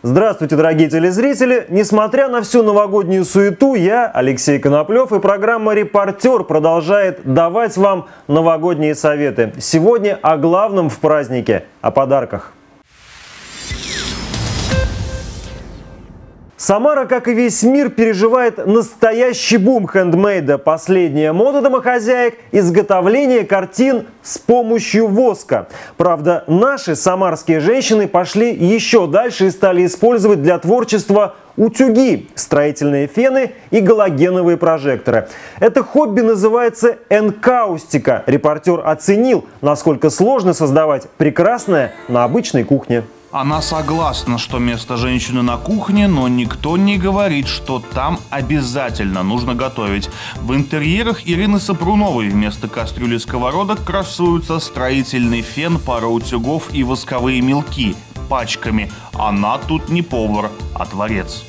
Здравствуйте, дорогие телезрители! Несмотря на всю новогоднюю суету, я, Алексей Коноплев, и программа «Репортер» продолжает давать вам новогодние советы. Сегодня о главном в празднике – о подарках. Самара, как и весь мир, переживает настоящий бум хендмейда. Последняя мода домохозяек – изготовление картин с помощью воска. Правда, наши самарские женщины пошли еще дальше и стали использовать для творчества утюги, строительные фены и галогеновые прожекторы. Это хобби называется энкаустика. Репортер оценил, насколько сложно создавать прекрасное на обычной кухне. Она согласна, что место женщины на кухне, но никто не говорит, что там обязательно нужно готовить. В интерьерах Ирины Сапруновой вместо кастрюли сковородок красуются строительный фен, пара утюгов и восковые мелки пачками. Она тут не повар, а творец.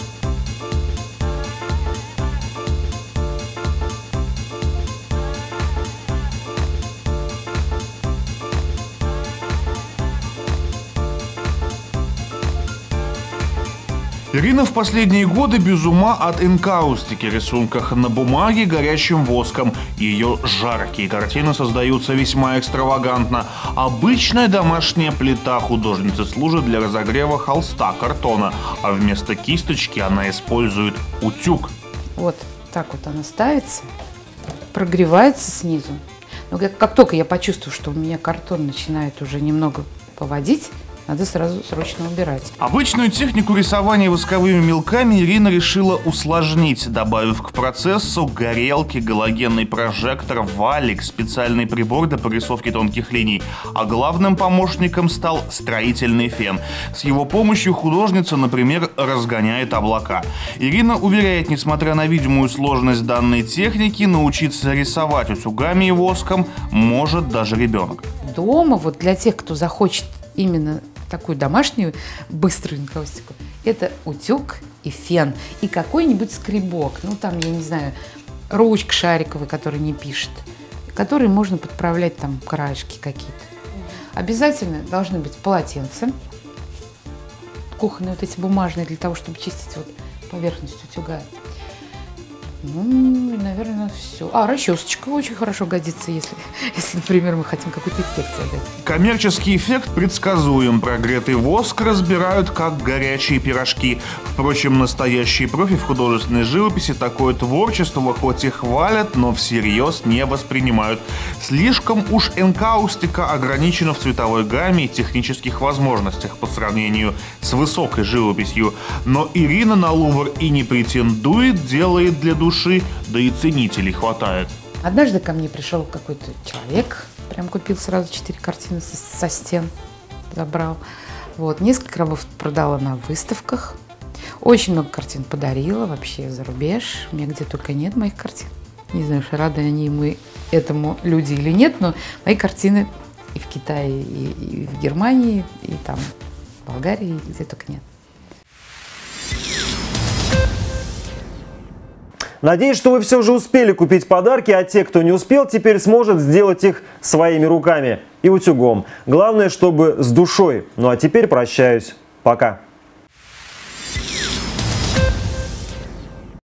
Ирина в последние годы без ума от энкаустики, рисунках на бумаге горячим воском. Ее жаркие картины создаются весьма экстравагантно. Обычная домашняя плита художницы служит для разогрева холста, картона, а вместо кисточки она использует утюг. Вот так вот она ставится, прогревается снизу. Но как только я почувствую, что у меня картон начинает уже немного поводить, надо сразу срочно убирать. Обычную технику рисования восковыми мелками Ирина решила усложнить, добавив к процессу горелки, галогенный прожектор, валик, специальный прибор для прорисовки тонких линий. А главным помощником стал строительный фен. С его помощью художница, например, разгоняет облака. Ирина уверяет, несмотря на видимую сложность данной техники, научиться рисовать утюгами и воском может даже ребенок. Дома, вот для тех, кто захочет именно такую домашнюю быструю энкаустику, это утюг и фен, и какой-нибудь скребок, ну там, я не знаю, ручка шариковая, которая не пишет, которой можно подправлять там краешки какие-то. Обязательно должны быть полотенца, кухонные вот эти бумажные, для того, чтобы чистить вот поверхность утюга. Ну, наверное, все. Расчесочка очень хорошо годится, если, например, мы хотим какой-то эффект задать. Коммерческий эффект предсказуем. Прогретый воск разбирают как горячие пирожки. Впрочем, настоящие профи в художественной живописи такое творчество хоть и хвалят, но всерьез не воспринимают. Слишком уж энкаустика ограничена в цветовой гамме и технических возможностях по сравнению с высокой живописью. Но Ирина на Лувр и не претендует, делает для души, да и ценителей хватает. Однажды ко мне пришел какой-то человек, прям купил сразу 4 картины со стен, забрал. Вот, несколько рабов продала на выставках, очень много картин подарила вообще за рубеж, у меня где только нет моих картин. Не знаю, рады они мы этому люди или нет, но мои картины и в Китае, и в Германии, и там в Болгарии, где только нет. Надеюсь, что вы все же успели купить подарки, а те, кто не успел, теперь сможет сделать их своими руками и утюгом. Главное, чтобы с душой. Ну а теперь прощаюсь. Пока.